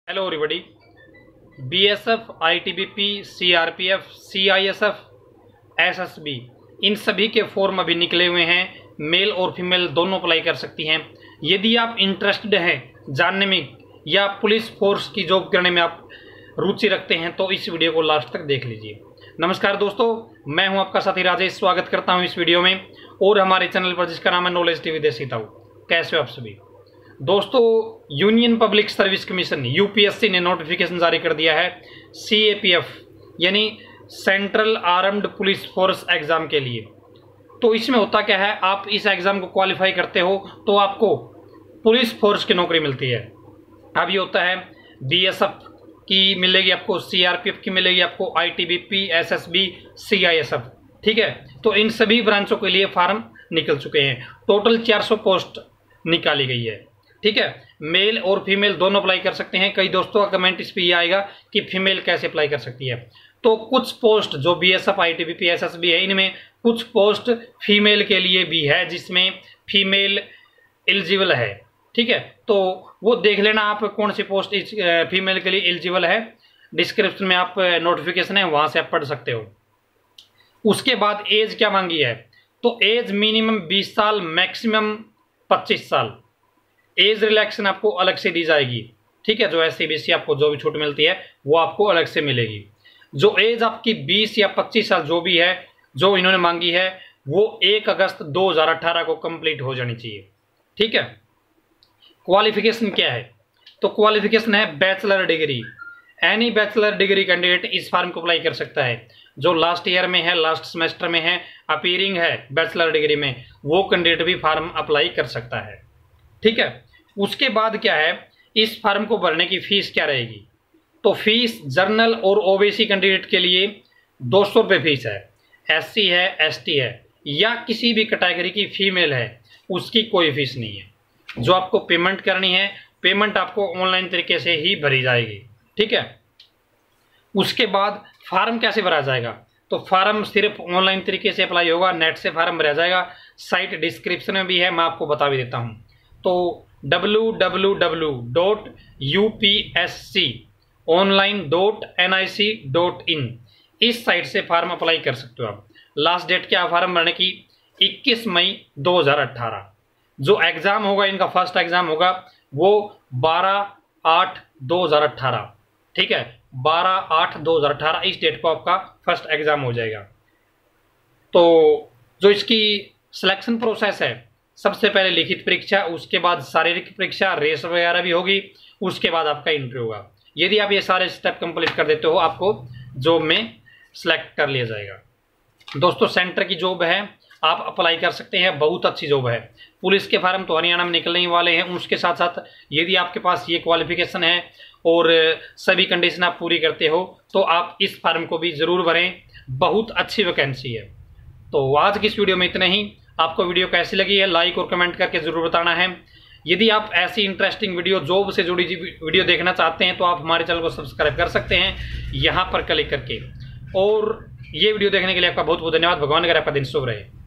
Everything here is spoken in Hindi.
Hello everybody. BSF, ITBP, CRPF, CISF, SSB, इन सभी के फॉर्म अभी निकले हुए हैं। मेल और फीमेल दोनों अप्लाई कर सकती हैं। यदि आप इंटरेस्टेड हैं जानने में या पुलिस फोर्स की जॉब करने में आप रुचि रखते हैं तो इस वीडियो को लास्ट तक देख लीजिए। नमस्कार दोस्तों, मैं हूं आपका साथी राजेश। स्वागत करता हूं इस वीडियो में और हमारे चैनल पर जिसका नाम है नॉलेज टीवी देसी ताऊ। कैसे हो आप सभी दोस्तों? Union public service commission UPSC ने नोटिफिकेशन जारी कर दिया है सीएपीएफ यानी central armed police force exam के लिए। तो इसमें होता क्या है, आप इस एग्जाम को क्वालिफाई करते हो तो आपको पुलिस फोर्स की नौकरी मिलती है। अब ये होता है बीएसएफ की मिलेगी आपको, सीआरपीएफ की मिलेगी आपको, आईटीबीपी, एसएसबी, सीआईएसएफ। ठीक है, तो इन सभी ब्रांचों के लिए फार्म निकल चुके हैं। टोटल 400 पोस्ट निकाली गई है। ठीक है, मेल और फीमेल दोनों अप्लाई कर सकते हैं। कई दोस्तों का कमेंट इस पे ये आएगा कि फीमेल कैसे अप्लाई कर सकती है। तो कुछ पोस्ट जो बीएसएफ, आईटीबीपी, एसएसबी है, इनमें कुछ पोस्ट फीमेल के लिए भी है जिसमें फीमेल एलिजिबल है। ठीक है, तो वो देख लेना आप कौन सी पोस्ट फीमेल के लिए एलिजिबल है। डिस्क्रिप्शन में आप नोटिफिकेशन है, वहां से आप पढ़ सकते हो। उसके बाद एज क्या मांगी है, तो एज मिनिमम 20 साल, मैक्सिमम 25 साल। एज रिलैक्सेशन आपको अलग से दी जाएगी। ठीक है, जो एससी बीसी आपको जो भी छूट मिलती है वो आपको अलग से मिलेगी। जो एज आपकी 20 या 25 साल जो भी है, जो इन्होंने मांगी है, वो 1 अगस्त 2018 को कंप्लीट हो जानी चाहिए। ठीक है, क्वालिफिकेशन क्या है, तो क्वालिफिकेशन है bachelor degree. Any bachelor degree candidate इस फॉर्म को अप्लाई कर सकता है। जो लास्ट ईयर में है, लास्ट सेमेस्टर में है, अपीयरिंग है बैचलर डिग्री में, वो कैंडिडेट भी फॉर्म अप्लाई कर सकता है। ठीक है, उसके बाद क्या है, इस फॉर्म को भरने की फीस क्या रहेगी, तो फीस जर्नल और ओबीसी कैंडिडेट के लिए 200 रुपये फीस है। एससी है, एसटी है या किसी भी कैटेगरी की फीमेल है, उसकी कोई फीस नहीं है। जो आपको पेमेंट करनी है, पेमेंट आपको ऑनलाइन तरीके से ही भरी जाएगी। ठीक है, उसके बाद फार्म कैसे भरा जाएगा, तो फार्म सिर्फ ऑनलाइन तरीके से अप्लाई होगा, नेट से फार्म भरा जाएगा। साइट डिस्क्रिप्शन में भी है, मैं आपको बता भी देता हूँ। तो www.upsconline.nic.in इस साइट से फार्म अप्लाई कर सकते हो आप। लास्ट डेट क्या फार्म भरने की, 21 मई 2018। जो एग्जाम होगा, इनका फर्स्ट एग्जाम होगा वो 12/8/2018। ठीक है, 12/8/2018 इस डेट को आपका फर्स्ट एग्जाम हो जाएगा। तो जो इसकी सिलेक्शन प्रोसेस है, सबसे पहले लिखित परीक्षा, उसके बाद शारीरिक परीक्षा, रेस वगैरह भी होगी, उसके बाद आपका इंटरव्यू होगा। यदि आप ये सारे स्टेप कंप्लीट कर देते हो, आपको जॉब में सिलेक्ट कर लिया जाएगा। दोस्तों, सेंटर की जॉब है, आप अप्लाई कर सकते हैं, बहुत अच्छी जॉब है। पुलिस के फार्म तो हरियाणा में निकलने ही वाले हैं। उसके साथ साथ यदि आपके पास ये क्वालिफिकेशन है और सभी कंडीशन आप पूरी करते हो तो आप इस फार्म को भी जरूर भरें, बहुत अच्छी वैकेंसी है। तो आज की इस वीडियो में इतना ही। आपको वीडियो कैसी लगी है लाइक और कमेंट करके जरूर बताना है। यदि आप ऐसी इंटरेस्टिंग वीडियो, जॉब से जुड़ी वीडियो देखना चाहते हैं तो आप हमारे चैनल को सब्सक्राइब कर सकते हैं यहाँ पर क्लिक करके। और ये वीडियो देखने के लिए आपका बहुत बहुत धन्यवाद। भगवान करे आपका दिन शुभ रहे।